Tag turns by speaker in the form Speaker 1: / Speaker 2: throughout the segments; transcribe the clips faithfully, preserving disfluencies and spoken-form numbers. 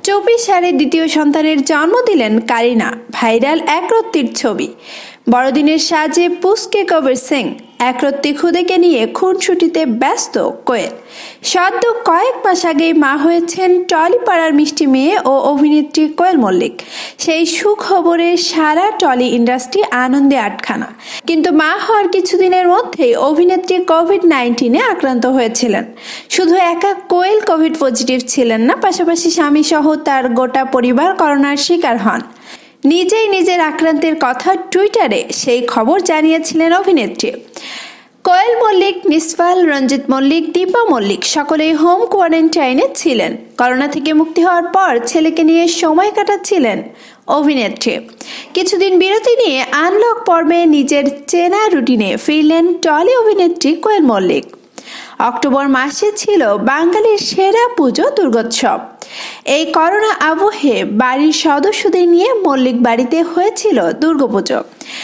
Speaker 1: চব্বিশ সালে দ্বিতীয় সন্তানের জন্ম দিলেন কারিনা। ভাইরাল একরত্তির ছবি। বড়দিনের সাজে পুস্কে কবির সিং। একরত্তি খুদেকে নিয়ে খুনসুটিতে ব্যস্ত কোয়েল। সদ্য কয়েক মাস আগেই মা হয়েছেন টলিপাড়ার মিষ্টি মেয়ে ও অভিনেত্রী কোয়েল মল্লিক। সেই সুখবরে সারা টলি ইন্ডাস্ট্রি আনন্দে আটখানা। কিন্তু মা হওয়ার কিছুদিনের মধ্যেই অভিনেত্রী কোভিড নাইন্টিনে আক্রান্ত হয়েছিলেন। শুধু একা কোয়েল কোভিড পজিটিভ ছিলেন না, পাশাপাশি স্বামী সহ তার গোটা পরিবার করোনার শিকার হন। নিজেই নিজের আক্রান্তের কথা টুইটারে সেই খবর জানিয়েছিলেন অভিনেত্রী। কোয়েল মল্লিক, নিসফাল, রঞ্জিত মল্লিক, দীপা মল্লিক সকলেই হোম কোয়ারেন্টাইনে ছিলেন। করোনা থেকে মুক্তি হওয়ার পর ছেলেকে নিয়ে সময় কাটাচ্ছিলেন অভিনেত্রী। কিছুদিন বিরতি নিয়ে আনলক পর্বে নিজের চেনা রুটিনে ফিরলেন টলি অভিনেত্রী কোয়েল মল্লিক। অক্টোবর মাসে ছিল বাঙালির সেরা পুজো দুর্গোৎসব। এই করোনা আবহে বাড়ির সদস্যদের নিয়ে মল্লিক বাড়িতে হয়েছিল দুর্গাপুজো।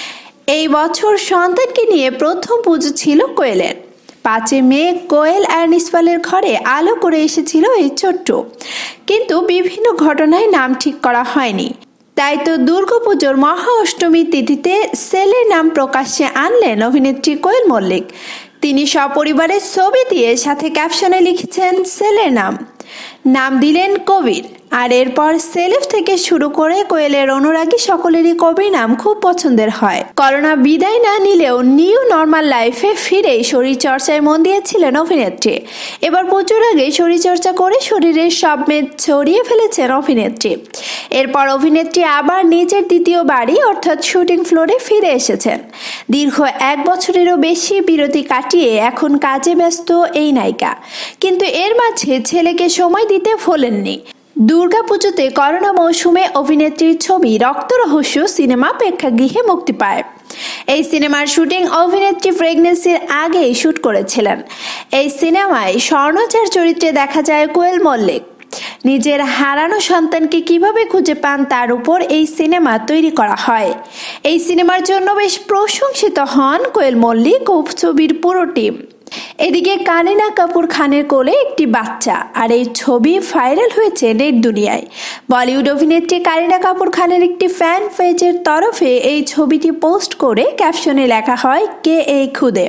Speaker 1: এই বছর সন্তানকে নিয়ে প্রথম পুজো ছিল কোয়েলের। পাঁচই মে কোয়েল আর নিসফালের ঘরে আলো করে এসেছিল এই ছোট্ট, কিন্তু বিভিন্ন ঘটনায় নাম ঠিক করা হয়নি। তাই তো দুর্গাপুজোর মহা অষ্টমী তিথিতে ছেলের নাম প্রকাশ্যে আনলেন অভিনেত্রী কোয়েল মল্লিক। তিনি সপরিবারের ছবি দিয়ে সাথে ক্যাপশনে লিখেছেন ছেলের নাম নাম দিলেন কবির। আর এরপর সেলিফ থেকে শুরু করে কোয়েলের অনুরাগী সকলেরই কবির নাম খুব পছন্দের হয়। করোনা বিদায় না নিলেও নিউ নর্মাল লাইফে ফিরেই শরীর চর্চায় মন দিয়েছিলেন অভিনেত্রী। এবার পুজোর আগে শরীর চর্চা করে শরীরের সব মেদ ছড়িয়ে ফেলেছেন অভিনেত্রী। এরপর অভিনেত্রী আবার নিজের দ্বিতীয় বাড়ি অর্থাৎ শুটিং ফ্লোরে ফিরে এসেছেন। দীর্ঘ এক বছরেরও বেশি বিরতি কাটিয়ে এখন কাজে ব্যস্ত এই নায়িকা। কিন্তু এর মাঝে ছেলেকে সময় দিতে ভোলেননি। দুর্গাপুজোতে করোনা মৌসুমে অভিনেত্রীর ছবি রক্ত রহস্য সিনেমা প্রেক্ষাগৃহে মুক্তি পায়। এই সিনেমার শুটিং অভিনেত্রী প্রেগনেন্সির আগেই শুট করেছিলেন। এই সিনেমায় স্বর্ণচার চরিত্রে দেখা যায় কোয়েল মল্লিক। নিজের হারানো সন্তানকে কিভাবে খুঁজে পান তার উপর এই সিনেমা তৈরি করা হয়। এই সিনেমার জন্য বেশ প্রশংসিত হন কোয়েল মল্লিক ও ছবির পুরো টিম। এদিকে কারিনা কাপুর খানের কোলে একটি বাচ্চা, আর এই ছবি ভাইরাল হয়েছে নেট দুনিয়ায়। বলিউড অভিনেত্রী কারিনা কাপুর খানের একটি ফ্যান পেজের তরফে এই ছবিটি পোস্ট করে ক্যাপশনে লেখা হয় কে এই খুদে।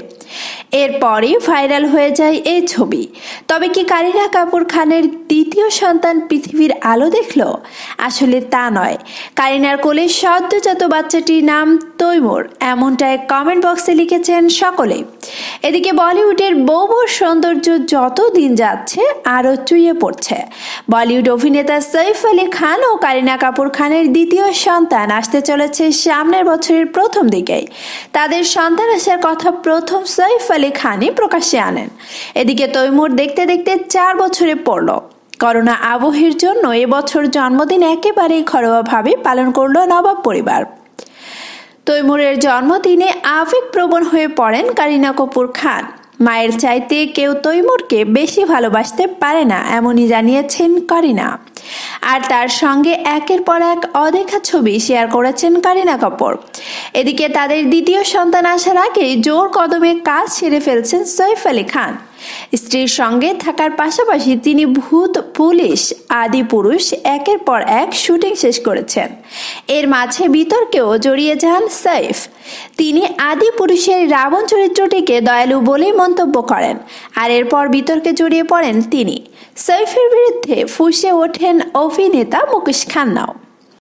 Speaker 1: এরপরই ভাইরাল হয়ে যায় এই ছবি। তবে কি কারিনা কাপুর খানের দ্বিতীয় সন্তান পৃথিবীর আলো দেখল? আসলে তা নয়। কারিনার কোলে সদ্যজাত বাচ্চাটির নাম তৈমুর, এমনটাই কমেন্ট বক্সে লিখেছেন সকলে। এদিকে বলিউডের বউ বউর সৌন্দর্য যত দিন যাচ্ছে আরও চুইয়ে পড়ছে। বলিউড অভিনেতা সৈফ আলী খান ও কারিনা কাপুর খানের দ্বিতীয় সন্তান আসতে চলেছে সামনের বছরের প্রথম দিকেই। তাদের সন্তান আসার কথা প্রথম সৈফ আলী খানই প্রকাশ্যে আনেন। এদিকে তৈমুর দেখতে দেখতে চার বছরে পড়ল। করোনা আবহের জন্য এবছর জন্মদিন একেবারেই ঘরোয়াভাবে পালন করল নবাব পরিবার। তৈমুরের জন্মদিনে আবেগপ্রবণ হয়ে পড়েন কারিনা কাপুর খান। মায়ের চাইতে কেউ তৈমুরকে বেশি ভালোবাসতে পারে না, এমনই জানিয়েছেন কারিনা। আর তার সঙ্গে একের পর এক অদেখা ছবি শেয়ার করেছেন কারিনা কাপুর। এদিকে তাদের দ্বিতীয় সন্তান আসার আগেই জোর কদমে কাজ সেরে ফেলছেন সৈফ আলী খান। স্ত্রীর সঙ্গে থাকার পাশাপাশি তিনি ভূত, পুলিশ, আদি পুরুষ একের পর এক শুটিং শেষ করেছেন। এর মাঝে বিতর্কেও জড়িয়ে যান সৈফ। তিনি আদি পুরুষের রাবণ চরিত্রটিকে দয়ালু বলেই মন্তব্য করেন, আর এরপর বিতর্কে জড়িয়ে পড়েন তিনি। সৈফের বিরুদ্ধে ফুঁসে ওঠেন অভিনেতা মুকেশ খান্নাও।